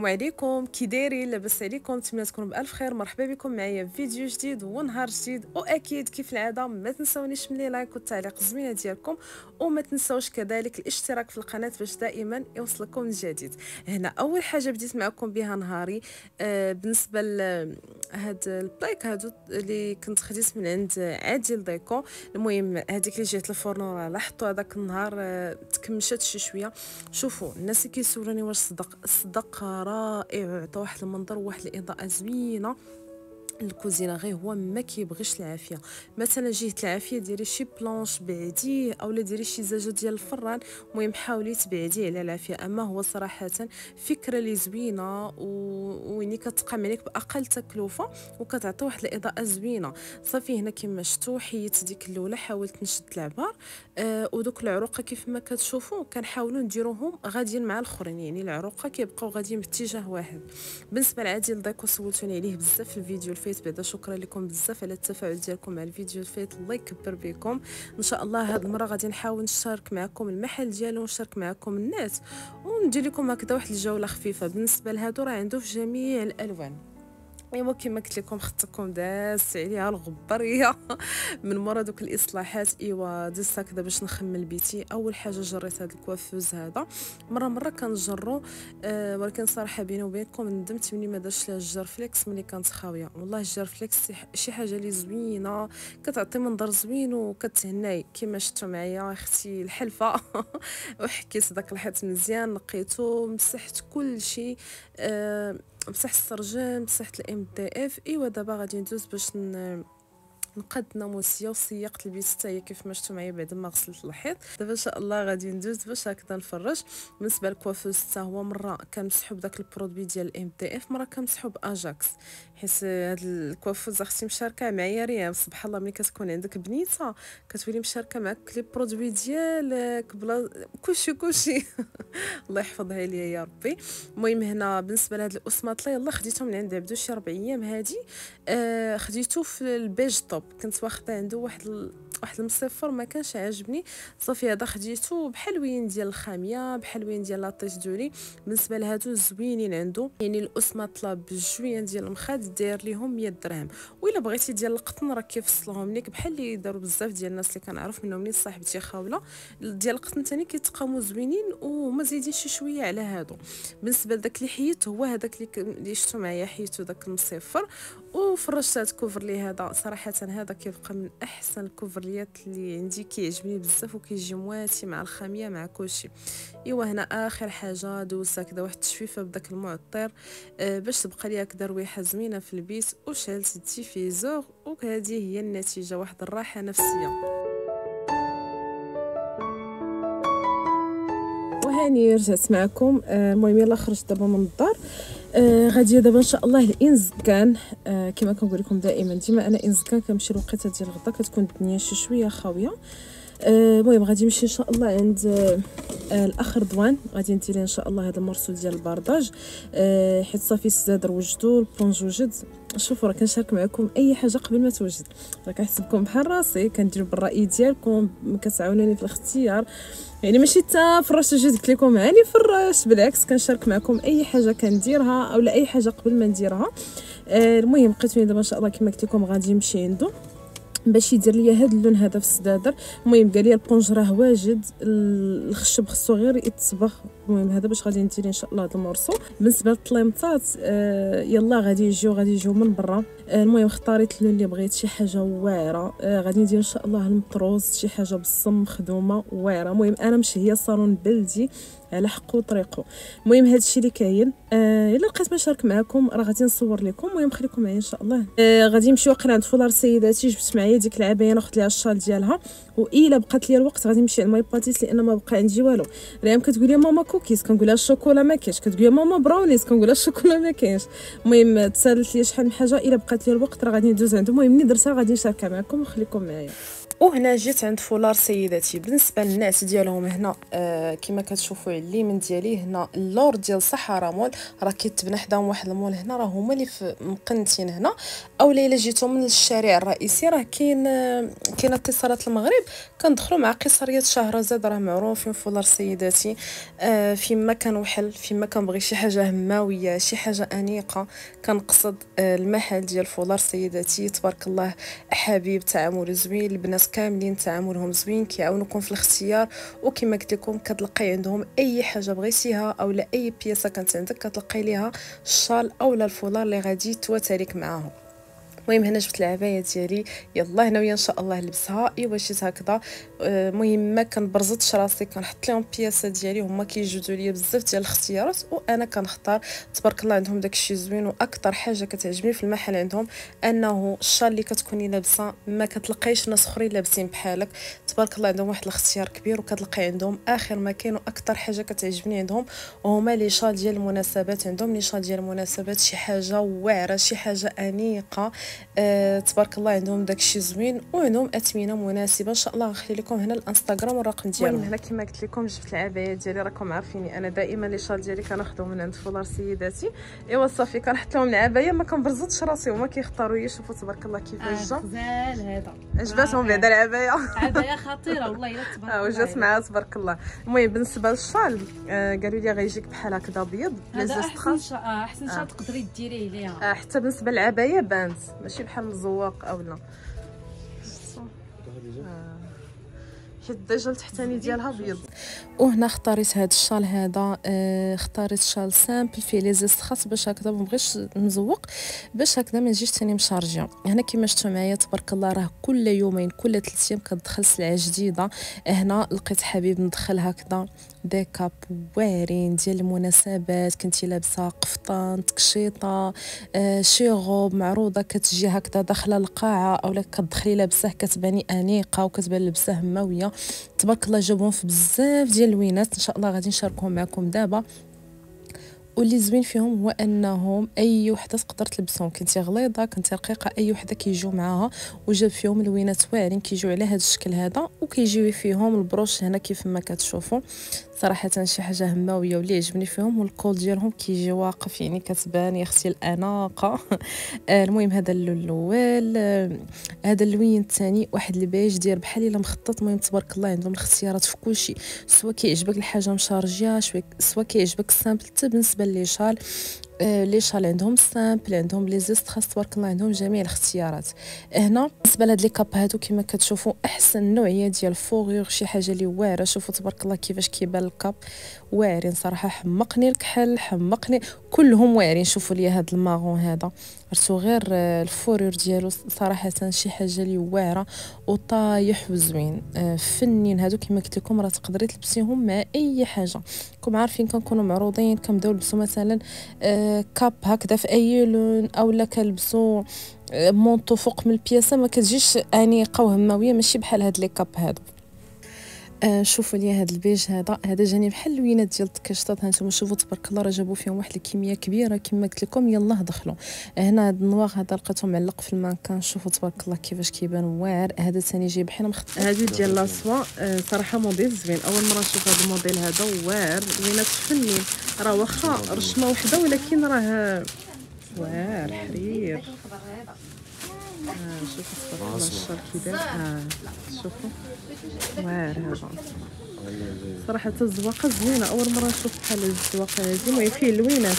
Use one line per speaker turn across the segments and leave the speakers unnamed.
السلام عليكم، كي دايرين؟ لاباس عليكم؟ نتمنى تكونوا بالف خير. مرحبا بكم معايا في فيديو جديد ونهار جديد. واكيد كيف العاده ما تنساونيش من لي لايك والتعليق الزوينه ديالكم، وما تنساوش كذلك الاشتراك في القناه باش دائما يوصلكم الجديد. هنا اول حاجه بديت معكم بها نهاري بالنسبه لهاد البلايك هادو اللي كنت خديت من عند عادل ديكو. المهم هذيك اللي جات الفرن راه لاحظتوا هذاك النهار تكمشات شي شويه. شوفوا الناس اللي كيسولوني واش صدق رائع وعطى واحد المنظر وواحد الاضاءه زوينه الكوزينه، غير هو ما كيبغيش العافيه. مثلا جهه العافيه ديري شي بلانش بعديه اولا ديري شي زاجه ديال الفران، المهم حاولي تبعديه على العافيه. اما هو صراحه فكره لي زوينه ويني كتقام عليك باقل تكلفه وكتعطي واحد الاضاءه زوينه. صافي هنا كما شفتوا حيت ديك الاولى حاولت نشد العبار ودوك العروقه كيف ما كتشوفوا كنحاولوا نديروهم غاديين مع الاخرين، يعني العروقه كيبقاو غاديين باتجاه واحد. بالنسبه لعادل ديكو سولتوني عليه بزاف في الفيديو الفايت، بعدا شكرا لكم بزاف على التفاعل ديالكم مع الفيديو الفايت، الله يكبر بكم. ان شاء الله هاد المره غادي نحاول نشارك معكم المحل ديالو ونشارك معكم الناس وندير لكم هكذا واحد الجوله خفيفه. بالنسبه لهادو راه عنده في جميع الالوان. ايوا كما قلت لكم خدتكم داس عليها الغبريه من مورا دوك الاصلاحات. ايوا دزت هكذا باش نخمل بيتي. اول حاجه جريت هذا الكوافوز هذا، مره كنجرو ولكن صراحه بيني وبينكم ندمت ملي ما درتش له الجر فليكس ملي كانت خاويه. والله الجر فليكس شي حاجه لي زوينه كتعطي منظر زوين وكتهناي. كما شفتوا معايا اختي الحلفه وحكيت داك الحيط مزيان، نقيته مسحت كل شيء مسحت السرجم مسحت الام دي اف. ايوا دابا غادي ندوز باش نقد ناموسيه وسيقت البيت حتى هي كيف ما شفتوا معايا بعد ما غسلت الحيط. دابا ان شاء الله غادي ندوز باش هكذا نفرج. بالنسبه للكوافوز حتى هو مره كنمسحو بداك البرودوي ديال الام دي اف، مره كنمسحو باجاكس، حيت هاد الكوافوز اختي مشاركه معايا ريم. سبحان الله ملي كتكون عندك بنيته كتولي مشاركه معاك لي برودوي ديالك بلا كلشي الله يحفظها ليا يا ربي. المهم هنا بالنسبه لهاد الاسماطله يلا خديتهم من عند عبدو شي 4 ايام هادي. خديته في البيج توب، كنت واخده عنده واحد المصفر ما كانش عاجبني. صافي هذا خديته بحلوين ديال الخاميه بحلوين ديال لاطيش دوري. بالنسبه لهادو زوينين عنده، يعني الاسماطله بجويين ديال المخاد داير ليهم 100 درهم. وإلا بغيتي ديال القطن راه كيفصلهم لك بحال اللي داروا بزاف ديال الناس اللي كنعرف منهم، نيت صاحبتي خاوله ديال القطن ثاني كيتقاموا زوينين وهما زايدين شي شويه على هادو. بالنسبه لداك اللي حيت هو هذاك اللي شفتو معايا، حيتو داك المصفر وفرشت هاد الكوفر لي هذا. صراحه هذا كيبقى من احسن الكوفرليات اللي عندي، كيعجبني بزاف وكيجي مواتي مع الخاميه مع كلشي. ايوا هنا اخر حاجه دوزت هكذا واحد التشفيفه بداك المعطر باش تبقى لي هكذا رويحه زوينه في البيت، وشعلت الديفيزور وهذه هي النتيجه، واحد الراحه نفسيه. وهاني رجعت معكم. المهم يلا خرجت دابا من الدار. غادي دابا ان شاء الله الانزكان. كما كنقول لكم دائما ديما انا انزكان كنمشي الوقيته ديال الغدا كتكون الدنيا شي شويه خاويه. المهم غادي نمشي ان شاء الله عند الاخ رضوان، غادي ندير ان شاء الله هذا المرسول ديال البرداج حيت صافي السداد وجدوا البونج وجد. شوفوا راه كنشارك معكم اي حاجه قبل ما توجد، راه كنحسبكم بحال راسي كندير بالراي ديالكم، كتعاونوني في الاختيار. يعني ماشي حتى فرشت جيت قلت لكم هاني فرشت، بالعكس كنشارك معكم اي حاجه كنديرها اولا اي حاجه قبل ما نديرها. المهم لقيتوني دابا ان شاء الله كما قلت لكم غادي نمشي عنده باش يدير ليا هذا اللون هذا في السدادر. المهم قال لي البونج راه واجد، الخشب خصو غير يتصبغ. المهم هذا باش غادي ندير ان شاء الله هذا المرسو. بالنسبه للطليمطات يلا غادي يجيو من برا. المهم اختاريت اللون اللي بغيت، شي حاجه واعره. غادي ندير ان شاء الله المطروز، شي حاجه بالصم مخدومه واعره. المهم انا مشهيه صالون بلدي على حقه وطريقه. المهم هذا الشيء اللي كاين. الا لقيت ما نشارك معكم راه غادي نصور لكم. المهم خليكم معايا ان شاء الله. غادي نمشي واقيلا عند فولار سيداتي، جبت معايا ديك العبايه ناخذ ليها الشال ديالها، والا بقات لي الوقت غادي نمشي عند ماي باتيس لان ما بقى عندي والو. ريم كتقول لي ماما كوكيز كنقول لها الشوكولا ما كاينش، كتقول لي ماما براونيز كنقول لها الشوكولا ما كاينش. المهم تسالت لي شحال من حاجه، الا بقات لي الوقت راه غادي ندوز عندهم. المهم ملي درتها غادي نشاركها معكم وخليكم معايا. وهنا جيت عند فولار سيداتي. بالنسبه للنعت ديالهم هنا كما كتشوفوا على اليمين ديالي هنا اللور ديال صحراء مول، راه كيتبنى حداهم واحد المول هنا، راه هما اللي مقنتين هنا. او الا جيتو من الشارع الرئيسي راه كاين اتصالات المغرب، كندخلوا مع قصريه شهرزاد، راه معروفين فولار سيداتي. فيما كنوحل فيما كنبغي شي حاجه هماويه شي حاجه انيقه كنقصد المحل ديال فولار سيداتي. تبارك الله حبيب، تعامل زوين، البنات كاملين تعاملهم زوين، كيعاونوكم في الاختيار. وكما قلت لكم كتلقاي عندهم اي حاجه بغيتيها او لا اي بياسه كانت عندك كتلقاي ليها الشال اولا الفولار اللي غادي تواتريك معاهم. المهم هنا جبت العبايه ديالي، يلا ناويه ان شاء الله نلبسها. ايوا شيت هكذا. المهم ما كنبرزطش راسي، كنحط لهم البياسه ديالي، هما كيجوزوا ليا بزاف ديال الاختيارات وانا كنختار. تبارك الله عندهم داكشي زوين. واكثر حاجه كتعجبني في المحل عندهم انه الشال اللي كتكوني لابسه ما كتلقايش ناس اخرين لابسين بحالك. تبارك الله عندهم واحد الاختيار كبير، وكتلقاي عندهم اخر ما كاين. واكثر حاجه كتعجبني عندهم هما لي شال ديال المناسبات. عندهم لي شال ديال المناسبات شي حاجه واعره شي حاجه انيقه. تبارك الله عندهم داكشي زوين، وعندهم اثمنه مناسبه. ان شاء الله غنخلي لكم هنا الانستغرام والرقم ديالهم. المهم هنا كما قلت لكم جبت العبايه ديالي، راكم عارفيني انا دائما لي شال ديالي كناخذهم من عند فولار سيداتي. ايوا صافي كنحط لهم العبايه ما كنبرزطش راسي، هما كيختاروا لي. شوفوا تبارك الله كيفاش جا
غزال هذا،
عجباتهم بعدا العبايه.
عبايه خطيره والله الا تبارك الله.
وجات معها تبارك الله. المهم بالنسبه للشال قالوا لي غيجيك بحال هكذا ابيض
هذا احسن شال تقدري ديريه ليها.
حتى بالنسبه للعبايه بانت ماشي بحال مزوق اولا. حيت ديجا التحتاني ديالها ابيض. وهنا اختاريت هذا الشال هذا. اختاريت شال سامبل فيه لي زيستخات باش هكذا ما بغيتش مزوق، باش هكذا ما نجيش ثاني مشارجيه. هنا كما شفتوا معايا تبارك الله راه كل يومين كل 3 ايام كتدخل سلعه جديده. هنا لقيت حبيب ندخل هكذا دي كاب واعرين ديال المناسبات، كنتي لابسه قفطان تكشيطه شي غوب معروضه كتجي هكذا داخله القاعه، اولا كتدخلي لابسه كتباني انيقه وكتبان لبسه هماويه. تبارك الله جابوهم في بزاف ديال اللوينات، ان شاء الله غادي نشاركهم معكم دابا. واللي زوين فيهم هو انهم اي وحده تقدر تلبسهم، كنتي غليظه كنتي رقيقه اي وحده كيجيو معاها. وجاب فيهم لوينات واعرين كيجيو على هذا الشكل هذا، وكيجيو فيهم البروش هنا كيف ما كتشوفوا. صراحه شي حاجه هماويه. واللي عجبني فيهم والكول ديالهم كيجي واقف، يعني كتبان يا اختي الاناقه. المهم هذا اللون الاول. هذا اللوين الثاني واحد البيج داير بحال الا مخطط. المهم تبارك الله عندهم الاختيارات في كل شيء، سواء كيعجبك الحاجه مشارجيه سواء كيعجبك السامبل. حتى بالنسبه لي شال لي شال عندهم سامبل عندهم لي زيست خاص تبارك الله عندهم جميع الاختيارات. هنا بالنسبه لهاد لي كاب هادو كما كتشوفوا احسن نوعيه ديال فوغور شي حاجه اللي واعره. شوفوا تبارك الله كيفاش كيبان الكاب واعرين صراحه. حمقني الكحل حمقني كلهم واعرين. شوفوا لي هاد الماغون هذا رسو غير الفورور ديالو صراحه شي حاجه اللي واعره وطايح وزوين. فنين هادو كما قلت لكم راه تقدري تلبسيهم مع اي حاجه. راكم عارفين كنكونوا معروضين كنبداو نلبسوا مثلا كاب هكذا في اي لون، اولا كنلبسوا مونطو فوق من البياسه ما كتجيش انيقه وهماويه ماشي بحال هاد لي كاب هادو. شوفوا لي هذا البيج هذا جاني بحال اللوينات ديال التكشطات. هانتوما شوفوا تبارك الله راه جابوا فيهم واحد الكميه كبيره كما قلت لكم. يلا دخلوا. هنا هذا النواغ هذا لقيته معلق في المكان. شوفوا تبارك الله كيفاش كيبان واعر. هذا ثاني جاي بحال مخطط. هذه ديال لاسوا صراحه موديل زوين، اول مره نشوف هذا الموديل هذا واعر. لوينات فنين راه واخا رشمه وحده ولكن راه واعر حرير. شوفوا تبارك الله الشال كيداير. شوفوا واعر هذا صراحه. الزواقه زوينه اول مره نشوف بحال هاد الزواقه هادي. المهم فيه اللوينات.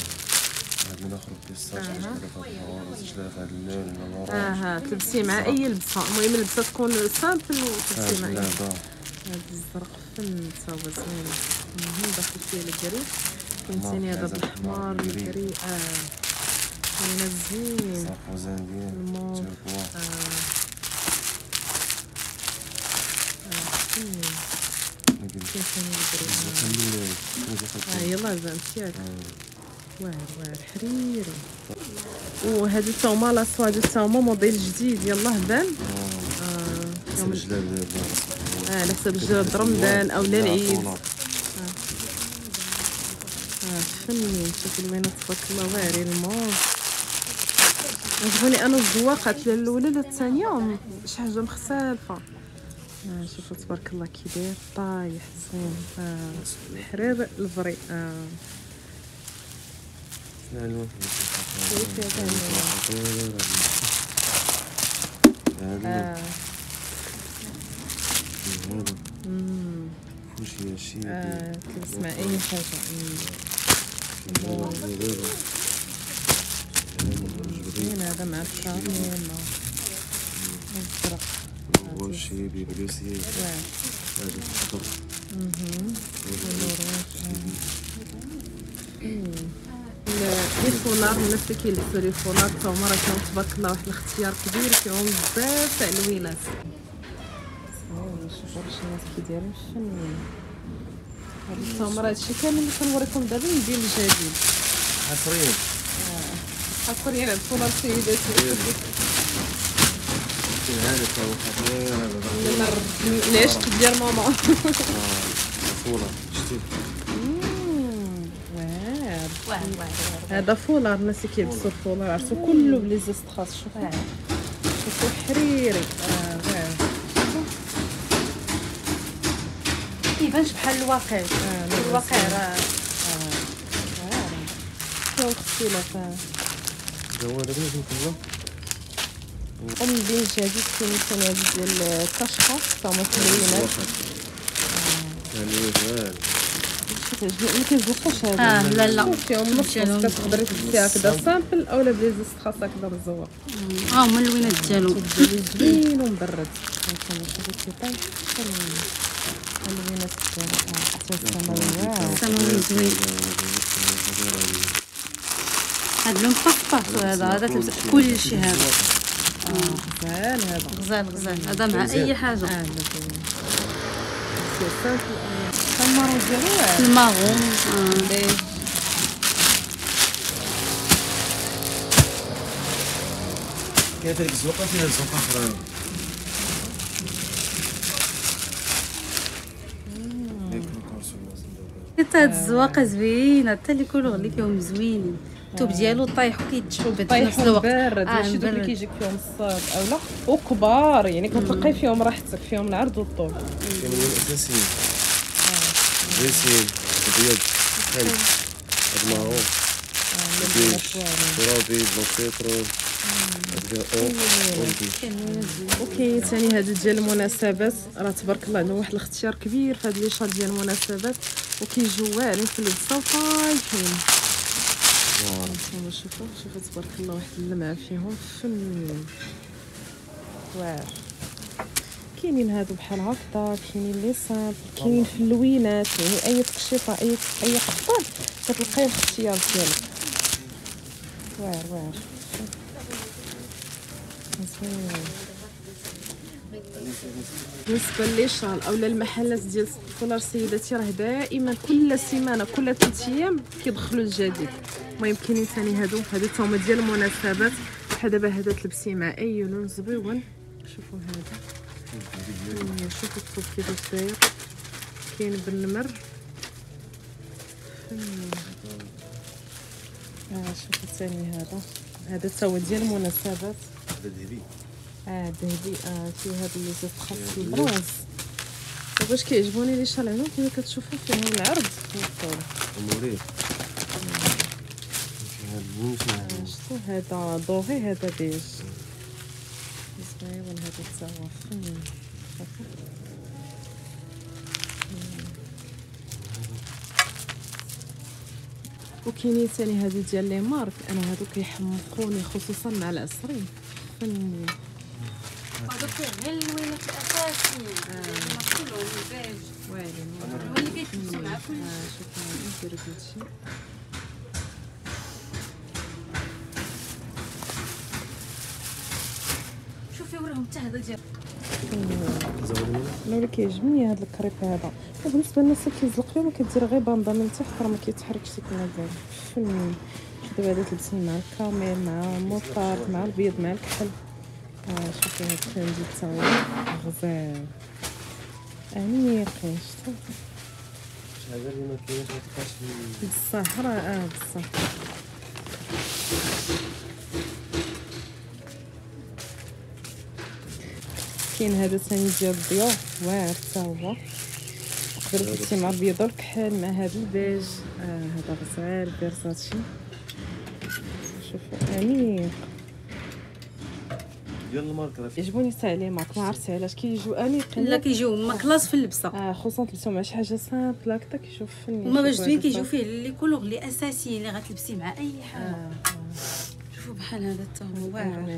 تلبسيه مع اي لبسه. المهم اللبسه تكون سامبل وتلبسيه مع اي. هاد الزرق فن تا هو زوين. المهم داخل فيه الكري فهمتيني. هذا بالاحمر الكري زوينه زين الموف. يلا زعمتيك واعر حريري. وهادو تا هما لاصوا هادو تا هما موديل جديد. يلاه بان على حسب الجلاد رمضان اولا العيد. فنين. شوفوا الوينات تبارك الله واعرين الموف. عجبوني انا الزواقات لا الاولى لا الثانيه شي حاجه مختلفه. شوفوا تبارك الله كي داير طايح زوين. الحرير الفري. تسمع اي حاجه. هذا مع الكراميل الزرق
وشي بيبلوسي هذا الخضر
لي فولار. الناس اللي كيلبسوا لي فولار تا هما راه كاين تبارك الله واحد الاختيار كبير فيهم بزاف تاع اللوينات. شوفوا واش الناس كيديروا فنين. هاد التمر هادشي كامل اللي كنوريكم دابا ندير الجديد
حصريا.
حصريا على الفولار سيداتي.
هذا هو خطير. هذا
العشق ديال ماما.
فولار شتي.
هذا فولار. الناس اللي كيلبسوا الفولار عرفتوا كله بلي زيست خاص. شوفوا حريري.
كيبانش بحال الواقع. الواقع راه
شنو الاختلاف؟
هو دابا لازم كله
ومن بين الجديد كاين ثاني هذا ديال الكاشخه تا هما كلوينات.
يعني
ما كيزوقوش هذا.
لا لا
فيهم نص كتقدري تديها هكذا سامبل اولا بلي زيست خاص هكذا مزوق.
هما اللوينات ديالهم
زوين ومبرد. هانتوما شوفوا كيطيح اللوينات ديالهم.
سماوي زوين. هاد لون باسباط. هذا تلبس كلشي. هذا
غزال. هذا
غزال هذا مع اي حاجه.
المارون ديالو
الماغون.
كاين هذيك الزوقه فيها زوقه اخرى.
هاد الزواقه زوينه حتى اللي كلوا اللي فيهم زوينين. الثوب ديالو طايح وكيتشوف بنفس الوقت.
بارد ماشي دوك اللي كيجيك فيهم الصاد اولا وكبار يعني كتلقاي فيهم راحتك فيهم العرض والطول.
كاين لون اساسي زيتين ابيض خالد المارون ترابي بلون بيترول.
وكاين ثاني هادو ديال المناسبات. راه تبارك الله عندهم واحد الاختيار كبير في هاد لي شال ديال المناسبات وكيجيو واعرين في اللبسه وطايحين. شوفوا تبارك الله واحد اللمعه فيهم فنين واعر. كاينين هادو بحال هكذا كاينين لي صامبل كاينين في اللوينات يعني اي تقشيطه اي قطان كتلقاي الاختيار ديالك. واعر زوين. بالنسبه لي شال اولا المحلات ديال الفولار سيداتي راه دائما كل سيمانه كل 3 ايام كيدخلوا الجديد. المهم كاينين ثاني هادو تا هما ديال المناسبات. بحال دابا هذا تلبسيه مع اي لون زويون. شوفوا هذا. شوفوا الثوب كيفاش داير. كاين بالنمر. شوفوا ثاني هذا تا هو ديال المناسبات. ذهبي. فيه هاد اللي زيت خاص البرونز. باش كيعجبوني لي شال عندهم كما كتشوفوا فيهم العرض والطول.
مريح.
شتو هذا دوغي هذا بيج زوين. هذا تا هو فنين. وكاينين ثاني هادو ديال لي مارك. انا هادو كيحمقوني خصوصا مع العصرين فنين.
هادو غير اللوينات الاساسيين. كلهم البيج
واعرين.
هو اللي كيتلبسوا مع كلشي.
شوفوا نديرو هادشي.
شوفي وراهم حتى هذا ديال
انا اللي كيعجبني هذا الكريب هذا. بالنسبه للناس اللي كيزلق فيهم كدير غير باندا من تحت راه ما كيتحركش كما داير فنين. دابا هذا تلبسي مع الكاميل مع الموطار مع البيض مع الكحل. شوفي هاد الترندي تا هو غزال انيقين. شتو
هذا اللي ما كاينش ما تلقاش
بصح راه بصح. كاين هذا ثاني ديال الضيوف واعر حتى هو، تقدروا تلبسيه مع البيض والكحل مع هذا البيج. هذا غزال فيرساتشي، شوفوا انيق
ديال الماركه.
يعجبوني حتى عليه مارك، ما عرفتش علاش كيجيو انيقين.
لا كيجيو هما كلاس في اللبسه.
خصوصا تلبسو مع شي حاجه سامبل هكذا كيشوف فني.
هما باش زوين كيجيو فيه لي كولور لي اساسيين اللي غتلبسي مع اي حاجه. شوفوا بحال هذا حتى هو واعر.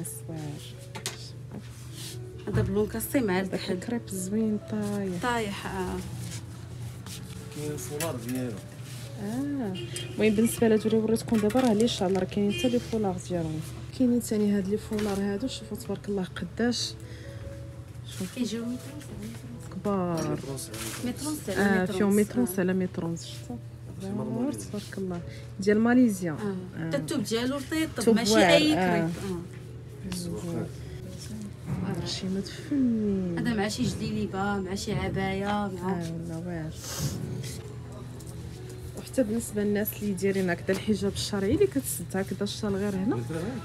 هذا بلون كاستي مع الكحل.
كريب زوين
طايح.
كاين الفولار ديالو.
المهم بالنسبه لهادو اللي وريتكم دابا راه لي شال راه كاينين حتى لي فولار ديالهم. كاينين ثاني هاد لي فولار هادو، شوفوا تبارك الله قداش. شوف
كيجيو
كبار
مترونس
فيهم مترونس على مترونس. شفتوا تبارك الله ديال ماليزيا.
حتى التوب ديالو رطيب ماشي اي كريب.
شي متفنين.
هذا مع شي جليبه مع شي عبايه مع
ولا واعر. وحتى بالنسبه للناس اللي دايرين هكذا الحجاب الشرعي اللي كتسد هكذا الشال غير هنا،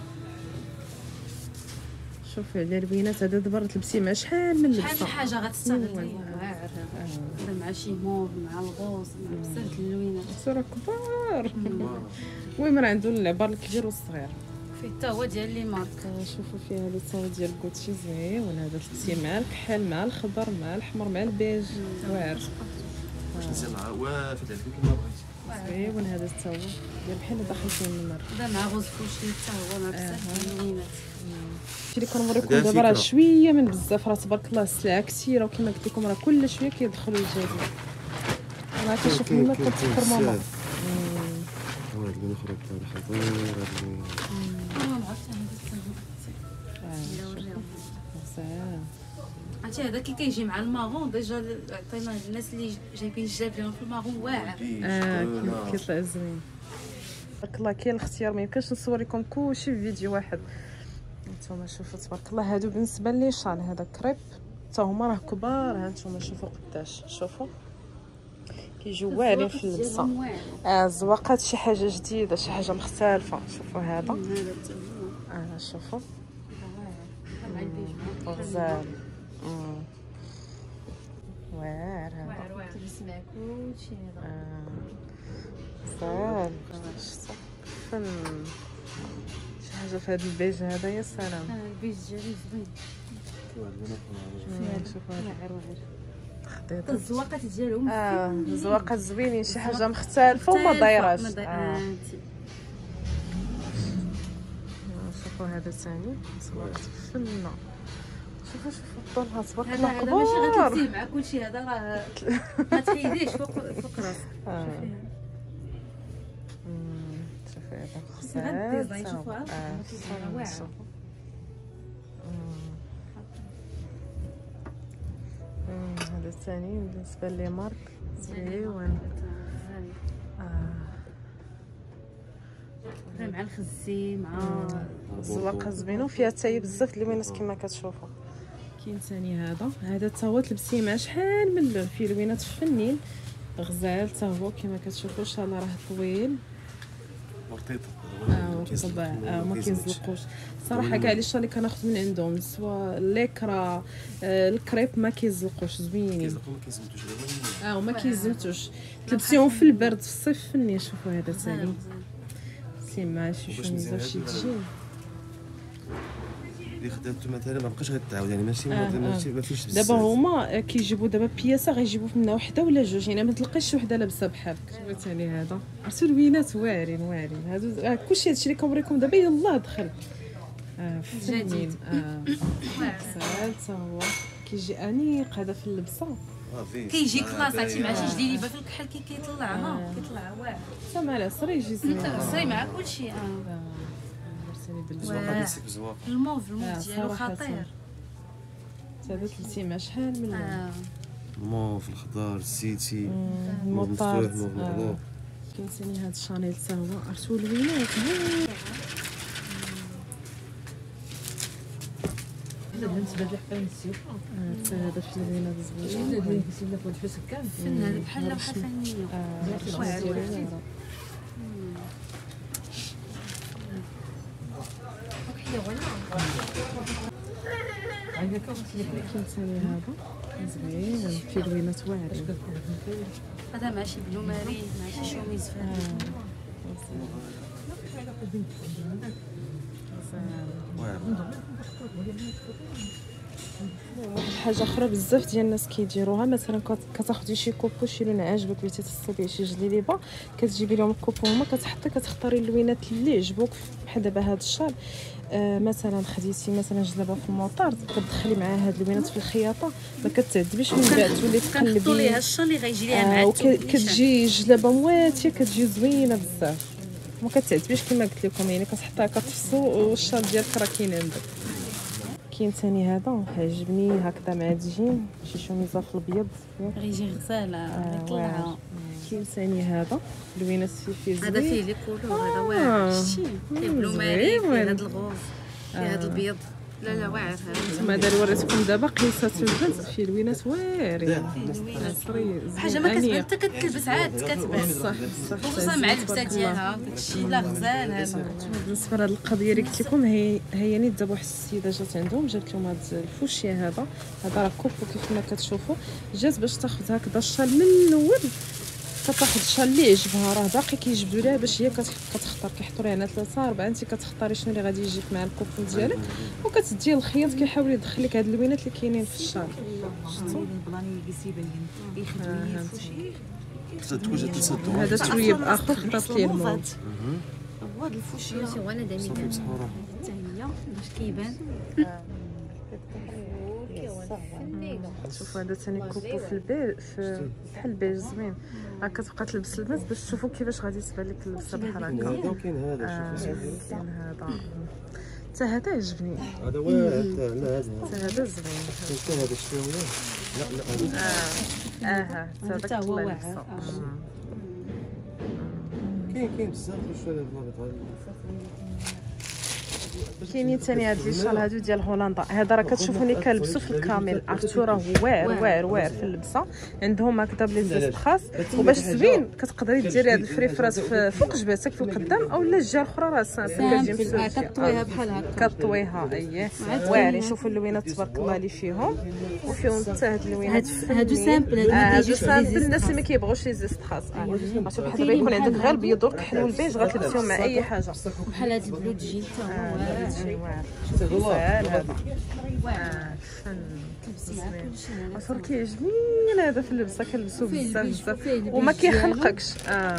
شوفي على البينات. هذا دابا تلبسيه مع شحال من لبسه،
شحال حاجه غتستغلي. واعر هذا مع شي موف مع الغوص مع بزاف اللوينات.
راه كبار. المهم راه عنده العبار الكبير والصغير.
فيه حتى هو ديال لي مارك.
شوفوا فيه هذا الصاو ديال غوتشي زوين. هذا تلبسيه مع الكحل مع الخضر مع الاحمر مع البيج واعر.
باش نزيد وافد عليك كيما بغيتي.
زوين هذا حتى هو ديال بحال داخل فيه النمر.
هذا مع غوز فوشي حتى هو مع بزاف اللوينات.
اللي كنوريكم دابا راه شويه من بزاف، راه تبارك الله السلعه كثيره، وكما قلت لكم راه كل شويه كيدخلوا الجديد. انا كنشوف ماما كتفكر ماما.
هاد اللون اخر تاع الخضير.
ما عرفتش هذا عرفتي هذا كي كيجي مع الماغون ديجا عطينا الناس اللي جايبين الجاب ديالهم في الماغون واعر.
كيطلع زوين تبارك الله. كاين الاختيار، ما يمكنش نصور لكم كلشي في فيديو واحد. نتوما شوفوا تبارك الله. هادو بالنسبه لي شال هذا كريب حتى هما راه كبار. ها نتوما شوفوا قداش، شوفوا كيجيو واعرين في اللبسه. الزواقات شي حاجه جديده شي حاجه مختلفه. شوفوا هذا شوفوا غزال واعر. هذا
واعر تلبس مع كلشي.
هذا شفتوا فن شي حاجه في هذا البيج هذا. يا سلام
البيج ديالو زوين.
شوفوا هذا
واعر
خطيط.
الزواقات ديالهم
الزواقات زوينين شي حاجه مختلفه وما دايراش. شوفوا هذا ثاني زواقات فنه. شوفوا الطولها تبارك الله
هذا ماشي غتلبسيه مع كلشي. هذا راه ما تحيديش فوق راسك.
شوفي هذا خصال.
شوفوا واعر.
هذا الثاني بالنسبه لي مارك زوين.
مع الخزي مع
الزواقه زوينه وفيها حتى بزاف د اللوينات كما كتشوفوا. كاين ثاني هذا حتى هو تلبسيه مع شحال من لون فيه لوينات فنين. غزال حتى هو كما كتشوفوا. ان شاء الله راه طويل
مرتيط.
ما كيزلقوش صراحه. كاع لي شال اللي كناخذ من عندهم سوا الليكرا الكريب ما كيزلقوش زوينين. وما كيزمتوش تلبسيهم في البرد في الصيف فني. شوفوا هذا ثاني مع شي شوميزه شي تجين
اللي خدمته مثلا ما بقاش غتعاود يعني ماشي ما فيش بزاف.
دابا هما كيجيبوا دابا بياسه غيجيبوا منها وحده ولا جوج، يعني ما تلقايش شي وحده لابسه بحالك. شوفوا ثاني هذا عرفتوا الوينات واعرين هادو كلشي هادشي اللي كنوريكم دابا يلاه دخل فنين. سهل حتى هو كيجي انيق هذا في اللبسه.
كيجي كلاس عرفتي مع شي جديده في الكحل كيطلعها واعر.
حتى مع العصري يجي زوين.
العصري مع كلشي. الموف ديالو خطير.
هذا تلبسيه مع شحال من لون.
الموف الخضار الزيتي
المطاط.
المغلوق.
كاين ثاني هذا شانيل حتى هو عرفتوا الوينات.
بالنسبه للحبان السيف
هذا في الوينات زوين.
هذا كيسير لك في سكان
فن هذا بحال فنيه واعر.
كاين ثاني هذا زوين فيه لوينات واعرين.
هذا ماشي بلو مارين ماشي شوميز فهاد.
واحد الحاجه اخرى بزاف ديال الناس كيديروها، مثلا كتاخدي شي كوبو شي لون عاجبك بغيتي تصوبيه شي جليليبه، كتجيبي لهم الكوبو هما كتختاري اللوينات اللي عجبوك. بحال دابا هذا الشال مثلا خديتي مثلا جلابه في الموطار، كتدخلي معاها هاد اللوينات في الخياطه، ما كتعذبيش من بعد تولي
كنحطوا
تقلبي
ليها الشال اللي غيجي ليها مع الثوب.
كتجي جلابه مواتيه، كتجي زوينه بزاف، ما كتعذبيش كما قلت لكم، يعني كتحطيها كتفصو والشال ديالك راه كاين عندك. كاين ثاني هذا عجبني هكذا مع الجين، شي شوميزه في الابيض
غيجي غزاله يطلعها.
كاين ثاني هذا لوينات فيه زوين،
هذا فيه لي كولور، هذا واعر شتي فيه بلو ماري، فيه هذا الغوز، فيه هذا البيض. لا واعر هذا.
هذا اللي وريتكم دابا قيسات البنت فيه لوينات واعرين عصري
حاجه ما كتبان حتى كتلبس عاد كتبان
صح
خصوصا مع اللبسه ديالها داكشي لا غزال هذا.
بالنسبه لهاد القضيه اللي قلت لكم، هي نيت دابا واحد السيده جات عندهم جات لهم هاد الفوشيا، هذا راه كوبو كيف ما كتشوفوا، جات باش تاخذ هكذا الشال من الاول، كتاخذ الشال اللي عجبها، راه باقي كيجبدوا لها باش هي كتختار، كيحطوا لها هنا 3 4، انت كتختاري شنو اللي غادي يجيك مع الكوبو ديالك، وكتدي الخياط كيحاول يدخل لك هاد اللوينات اللي كاينين في الشال. شفتوا هذا تويب اخر خطات ليه الموضوع.
هاد الفوشيا وانا دامي حتى هي باش كيبان.
شوفوا هذا ثاني كوبو في البيج، بحال البيج زوين، كتبقى تلبس البنات باش تشوفوا كيفاش غادي تبان لك اللبسه بحال هكا.
كاين هذا
كاين هذا حتى هذا عجبني،
هذا واعر حتى
هذا زوين،
حتى هذا شويه. لا
هذا هو واعر.
كاين بزاف شويه
كاينين ثاني هاد لي شال هادو ديال هولندا، هذا راه كتشوفوني كنلبسو في الكامل، عرفتو راه واعر في اللبسه، عندهم هكذا بلي زيست خاص، وباش زوين كتقدري ديري هاد الفريفراس فوق جبهتك في القدام، اولا الجهه الاخرى راه سامبل كتجي
كطويها بحال هكا
كطويها. اييه واعرين، شوفوا اللوينات تبارك الله اللي فيهم، وفيهم حتى هاد اللوينات
هادو سامبل،
هادو سامبل الناس اللي ما كيبغوش لي زيست خاص. شوف بحال دابا يكون عندك غير البيض والكحل والبيج غتلبسيهم مع اي حاجه،
بحال هاد البلو تجي حتى هو
واعر. عصر كيعجبني هذا في اللبسه، كنلبسو بزاف وما كيخنقكش.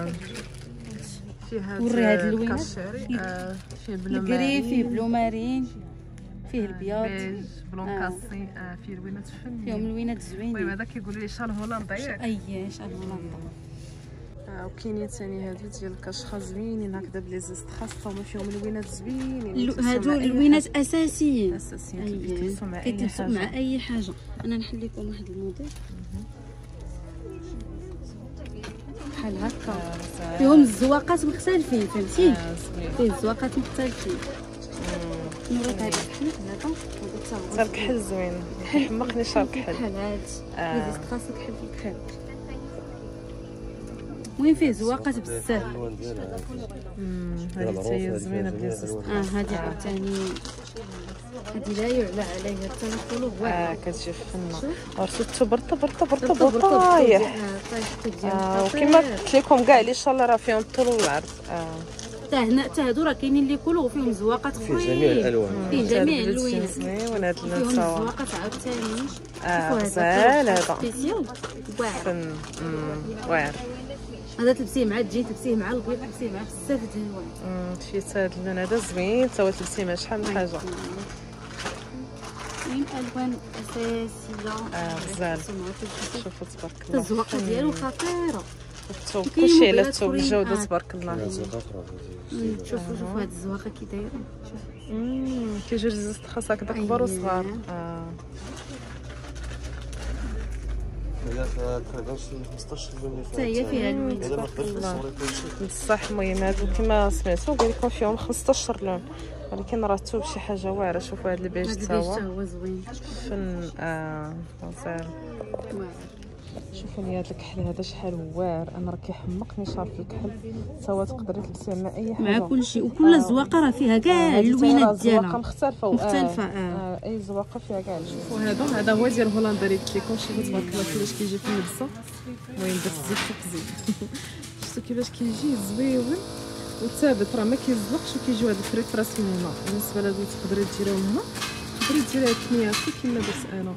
فيه هاد الكاشيري، فيه بلو
الكري، فيه بلو مارين، فيه البياض،
بلون كاسي، فيه لوينات فنيه،
فيهم لوينات زوينين.
المهم هذا كيقولوا لي شال هولندا ياك.
اييه شال هولندا.
وكاينين ثاني هادو ديال الكاشخه زوينين هكذا بلي زيست خاصه، هما فيهم لوينات زوينين،
هادو لوينات اساسيين
كيتلبسوا مع اي
كيتلبسوا
حاجه.
مع اي حاجه. انا نحل لكم واحد الموديل بحال هكا، فيهم الزواقات مختلفين فهمتي، فيه الزواقات مختلفين. نوريك هذا الكحل،
هذا الكحل زوين، حمقني شال كحل
بحال هاد زيست خاصك كحل في الكحل. المهم فيه زواقات بزاف.
هذه حتى هي زوينه بلي زيست.
هذه عاوتاني هذه لا يعلى عليها حتى نقولوا واعره.
كتجي فنه، عرفتو برطه طايح. وكما قلت لكم كاع لي شال راه فيهم الطول والعرض.
حتى هنا حتى هادو راه كاينين اللي كولو وفيهم زواقات اخرين،
فيه جميع الالوان،
فيه جميع اللوينات،
زوين هاد
فيهم
اللون تاوا
الزواقات عاوتاني.
غزال هذا
سبيسيال واعر.
واعر.
هذا تلبسيه مع الجين، تلبسيه مع البيض، تلبسيه مع بزاف د الالوان.
شي هاد اللون هذا زوين، تا تلبسيه مع شحال من حاجه.
كاين الوان اساسيه
غزال. شوفوا تبارك الله،
الزواقه ديالو خطيره.
الثوب كلشي على الثوب، الجوده تبارك الله.
شوفوا هاد الزواقه كي دايره،
كيجيو زيست خاص هكذا كبار وصغار.
تقريبا شي 15 لون
حتى هي فيها اللون
تبارك الله.
بصح المهم هادو كيما سمعتو قال لكم فيهم 15 لون، ولكن راه الثوب شي حاجه واعره. شوفوا هاد البيج تا هو
زوين
فن غزال. شوفوا لي هذا الكحل هذا شحال واعر، انا راه كيحمقني شعر في الكحل، سواء تقدري تلبسيه مع اي حاجه
مع كل شيء، وكل زواقه راه فيها كاع اللوينات ديالها
زواقه مختلفه اي زواقه فيها كاع. شوفوا هذا هو ديال هولندا اللي قلت لكم. شوفوا تبارك الله كيفاش كيجي في اللبسه. المهم درت الزيت فوق زيت شفتوا كيفاش كيجي زويون وثابت، راه ما كيزلقش، وكيجيو هاد الفريفراس من هنا. بالنسبه لهادو تقدري ديريهم هنا، تقدري ديريها كمياتي كما درت انا.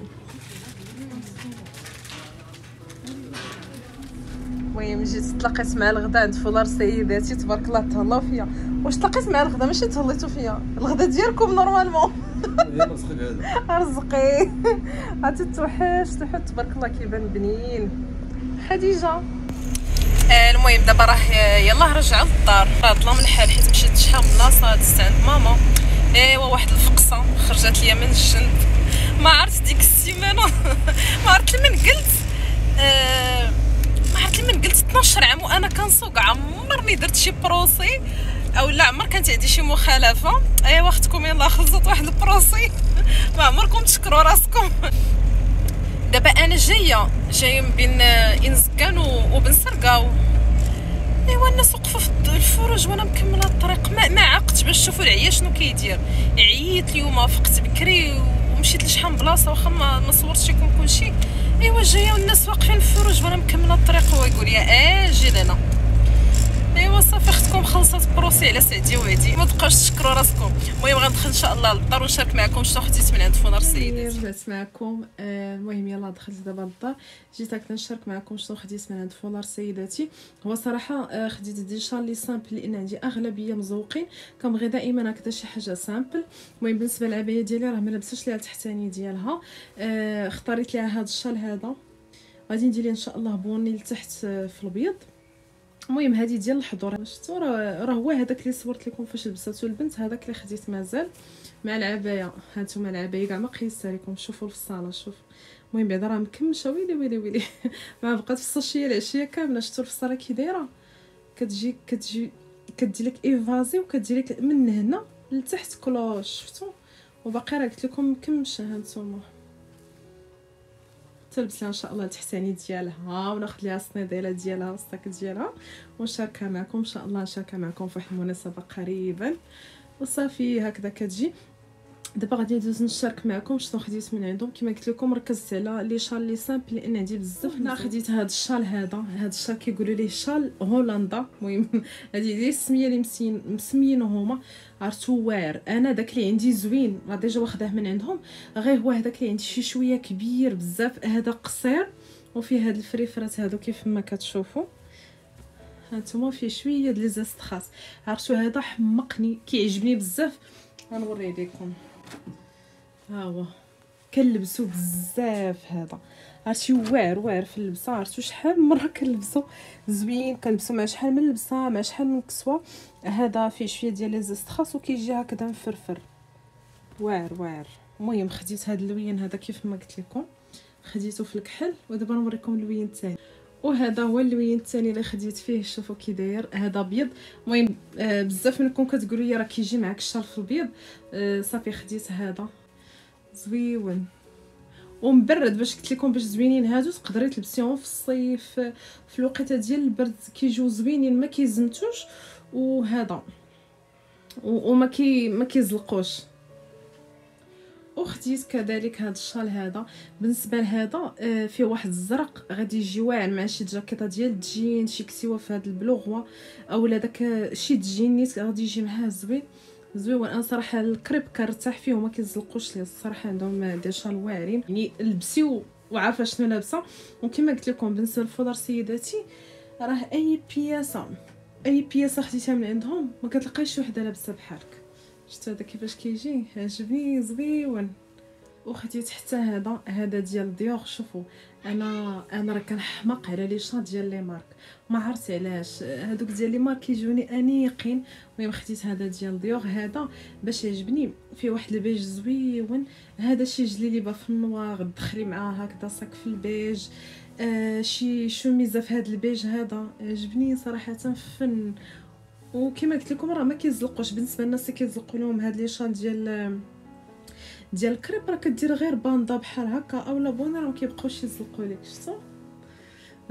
المهم جيت تلاقيت مع الغدا عند فولار سيداتي تبارك الله تهلاو فيا. واش تلاقيت مع الغدا ماشي تهليتو فيا؟ الغدا ديالكم نورمالمون رزقي عرفتي توحش تبارك الله كيبان بنين. خديجه المهم دابا راه يلاه رجعوا للدار، راه ظلام الحال حيت مشيت شحال من بلاصه دزت عند ماما. ايوا واحد الفقصه خرجت ليا من الجنب، ما عرفت ديك السيمانه ما عرفت لمن قلت ما عرفت لمن قلت 12 عام وانا كنسوق، عمرني درت شي بروسي او لا عمر كانت عندي شي مخالفه. ايوا اختكم يلاه خلصت واحد البروسي ما عمركم تشكروا راسكم. دابا انا جايه من بين انزكان وبن سرقاو. ايوا الناس وقفوا في الفروج وانا مكمله الطريق، ما عقت باش نشوفوا العيا شنو كيدير. عييت اليوم، فقت بكري ومشيت لشحال من بلاصه واخا ما صورتش لكم كلشي. ايوا جايه والناس واقفين في الفروج وانا مكمله الطريق، هو يقول يا اجي لنا. ايوا صافي اختكم خلصت بروسي على سعدي وعدي، ما تبقاوش تشكروا راسكم. المهم غندخل ان شاء الله للدار ونشارك معكم شنو خديت من عند فونار سيداتي. رجعت معكم. المهم يلا دخلت دابا للدار، جيت هكا نشارك معكم شنو خديت من عند فونار سيداتي. هو صراحه خديت دي شال لي سامبل لان عندي اغلبيه مزوقين، كنبغي دائما هكذا شي حاجه سامبل. المهم بالنسبه للعبايه ديالي راه ما لبستش ليها التحتاني ديالها، اختاريت ليها هذا الشال هذا، غادي ندير ان شاء الله بوني لتحت في الابيض. المهم هذه ديال الحضور، شفتوا راه هو هذاك اللي صورت لكم فاش لبساتو البنت، هذاك اللي خديت مازال مع العبايه. هانتوما العبايه كاع ما قيستها لكم، شوفوا في الصاله شوف. المهم بعدا راه مكمشه ويلي ويلي ويلي ما بقات في الساشيه العشيه كامله. شفتوا في الصاله كي دايره، كتجي كدير لك ايفازي وكدير لك من هنا لتحت كلوش، شفتوا. وباقي راه قلت لكم مكمشه. هانتوما تلبس لها ان شاء الله التحتاني ديالها وناخذ ليها الصنيديله ديالها والصاك ديالها ونشاركها معكم ان شاء الله. نشاركها معكم في واحد المناسبه قريبا وصافي هكذا كتجي. دابا غادي ندوز نشارك معكم شنو خديت من عندهم. كما قلت لكم ركزت على لي شال لي سامبل لان عندي بزاف. هنا خديت هذا الشال هذا الشال كيقولوا ليه شال هولندا. المهم هذه هي السميه اللي مسميينه هما، عرفتو واعر. انا داك اللي عندي زوين راه ديجا واخداه من عندهم، غير هو هذاك اللي عندي شي شويه كبير بزاف، هذا قصير وفيه هاد الفريفرات هادو كيف ما كتشوفوا. هانتوما فيه شويه د لي زاستخاس، عرفتو هذا حمقني كيعجبني بزاف. غنوريه لكم، ها هو كنلبسو بزاف. هذا عرفتي واعر في اللبسه، عرفتو شحال من مره كنلبسو زوين، كنلبسو مع شحال من لبسه مع شحال من كسوه. هذا فيه شويه ديال لي زاستخاس وكيجي هكذا مفرفر واعر. المهم خديت هذا اللوين هذا كيف ما قلت لكم، خديته في الكحل. ودابا نوريكم اللوين الثاني، وهذا هو اللوين الثاني اللي خديت فيه. شوفوا كي داير، هذا ابيض. المهم بزاف منكم كتقولوا لي راه كيجي معك الشال في الابيض. صافي خديت هذا زويون ومبرد، باش قلت لكم باش زوينين. هادو تقدري تلبسيهم في الصيف في الوقيته ديال البرد، كيجيو زوينين ما كيزمتوش. وهذا وما كيزلقوش. وخديت كذلك هذا الشال هذا. بالنسبه لهذا فيه واحد الزرق، غادي يجي واعر مع شي جاكيطه ديال الجين، شي كسيوه في هذا البلوغوا اولا داك شي جين نيت غادي يجي معاه زوين. وانا صراحه الكريب كنرتاح فيه وما كيزلقوش لي الصراحه، عندهم دي شال واعرين يعني لبسيو وعارفه شنو لابسه. وكما قلت لكم بالنسبه للفودر سيداتي راه اي بياسه خديتها من عندهم ما كتلقايش وحده لابسه بحالك. شفتوا هذا كيفاش كيجي، عجبني زويون. وخديت حتى هذا ديال ديور. شوفوا انا راه كنحماق على لي شان ديال لي مارك، ما عرفت علاش هذوك ديال لي مارك كيجوني انيقين. المهم خديت هذا ديال ديور هذا باش يعجبني، فيه واحد البيج زويون. هذا شي جليبه في النوار تدخلي معاه هكذا صاك في البيج، شي شوميزه في هذا البيج هذا عجبني صراحه فن. وكما قلت لكم راه ما كيزلقوش. بالنسبه للناس اللي كيزلقوا لهم هاد لي شال ديال الكريب، راه كدير غير باندا بحال هكا اولا بونر ما كيبقاوش يزلقوا لك. شفتوا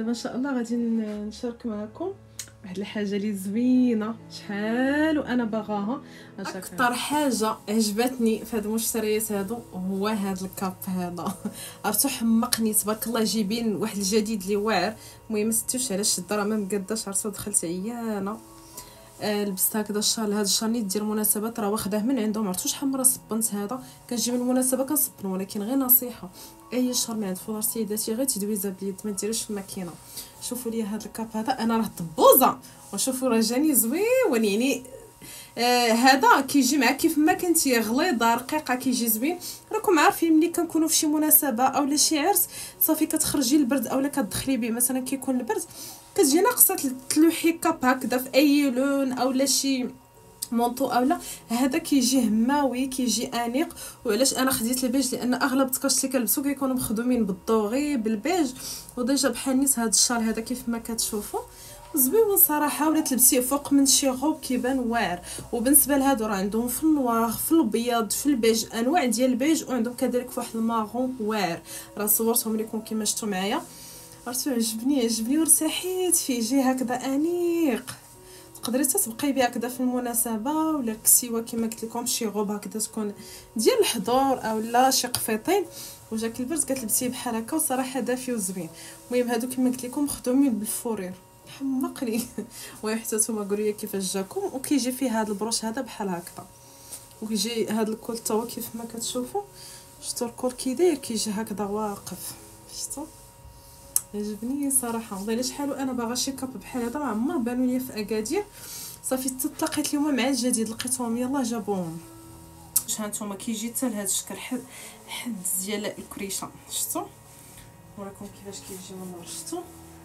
دابا ان شاء الله غادي نشارك معكم واحد الحاجه اللي زوينه شحال وانا باغاها. اكثر حاجه عجبتني في هاد المشتريات هادو هو هاد الكاب هذا، عرفتو حمقني تبارك الله، جايبين واحد الجديد اللي واعر. المهم ما ستوش على الشدره ما مقداش، عرفتو دخلت عيانه لبست هكذا الشال. هذا الشانيت ديال المناسبات راه واخداه من عندهم، عرفتوا شحال مره صبنت هذا كنجي من المناسبه كنصبن، ولكن غير نصيحه اي شهر من عند فولار سيداتي غير تدويزه باليد ما ديروش في الماكينه. شوفوا لي هذا الكاب هذا، انا راه طبوزه وشوفوا راه جاني زوين يعني. هذا كيجي مع كيف ما كنتي غليظه رقيقه كيجي زوين. راكم عارفين ملي كنكونوا في شي مناسبه اولا شي عرس صافي كتخرجي البرد اولا كتدخلي به، مثلا كيكون البرد كتجي ناقصه تلوحي كاب هكذا في اي لون اولا شي مونطو اولا. هذا كيجي هماوي كيجي انيق. وعلاش انا خديت البيج؟ لان اغلب الطكاش اللي كنلبسو كيكونوا مخدومين بالدوغي بالبيج، وديجا بحال نيت هذا الشال هذا كيف ما كتشوفوا زوين صراحه. ولا تلبسيه فوق من شي غوب كيبان واعر. وبالنسبه لهادو راه عندهم في النوار في الابيض في البيج، انواع ديال البيج، وعندهم كذلك في واحد الماغون واعر. راه صورتهم لكم كما شفتوا معايا، عرفتو عجبني وارتحيت فيه. جي هكذا انيق، تقدري تبقاي بها هكذا في المناسبه ولا الكسيوه كما قلت لكم شي غوب هكذا تكون ديال الحضور اولا شي قفيطين وجاك البرد كتلبسيه بحال هكا، وصراحه دافي وزوين. المهم هادو كما قلت لكم مخدومين بالفورير حمقني. وي حتى نتوما قولوا لي كيفاش جاكم. وكيجي فيه هذا البروش هذا بحال هكذا، وكيجي هذا الكول تا هو كيف ما كتشوفوا. شفتوا الكول كي داير كيجي هكذا واقف، شفتوا عجبني صراحه. والله شحال وانا باغا شي كاب بحال هذا، عمر بانوا لي في اكادير. صافي تلاقيت اليوم مع الجديد لقيتهم يلاه جابوهم. شحال نتوما كيجي حتى لهذا الشكل حد ديال الكريشه، شفتوا وراكم كيفاش كيجي من اللور. شفتوا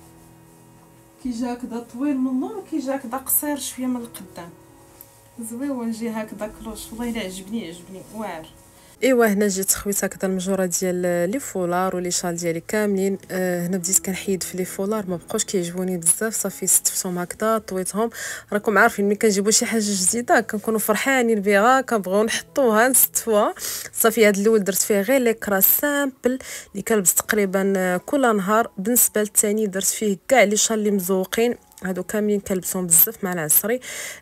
كيجي هكذا طويل من اللور وكيجي هكذا قصير شويه من القدام، زوين نجي هكذا كلوش. والله الا عجبني واعر. ايوا هنا جيت خويت هكذا المجوره ديال لي فولار ولي شال ديالي كاملين. هنا بديت كنحيد في لي فولار ما بقاوش كيعجبوني بزاف، صافي ستفتهم هكذا طويتهم. راكم عارفين ملي كنجيبوا شي حاجه جديده كنكونوا فرحانين بها كنبغيو نحطوها نستفوها. صافي هذا الاول درت فيه غير ليكرا سامبل اللي كنلبس تقريبا كل نهار. بالنسبه للثاني درت فيه كاع لي شال اللي مزوقين، هادو كاملين كنلبسهم بزاف مع العصري.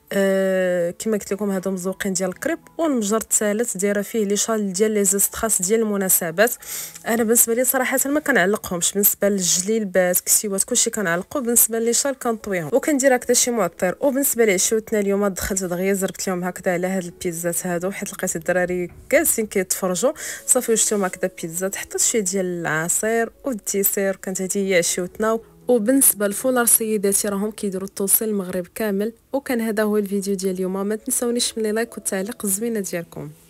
كما قلت لكم هادو مزوقين ديال الكريب. والمجر الثالث دايره فيه لي شال ديال لي زيست خاص ديال المناسبات. انا بالنسبه لي صراحه ما كنعلقهمش، بالنسبه للجليلبات كسيوات كلشي كنعلقو، بالنسبه لي شال كنطويهم وكندير هكذا شي معطر. وبالنسبه لعشوتنا اليوم دخلت دغيا زربت لهم هكذا على هاد البيتزات هادو، حيت لقيت الدراري جالسين كيتفرجوا. صافي وشتهم هكذا بيتزات، حطيت شويه ديال العصير والديسير، كانت هذه هي عشوتنا. وبالنسبه للفولار سيداتي راهم كيديروا التوصيل المغرب كامل. وكان هذا هو الفيديو ديال اليوم، ما تنسونيش من لايك والتعليق الزوينه ديالكم.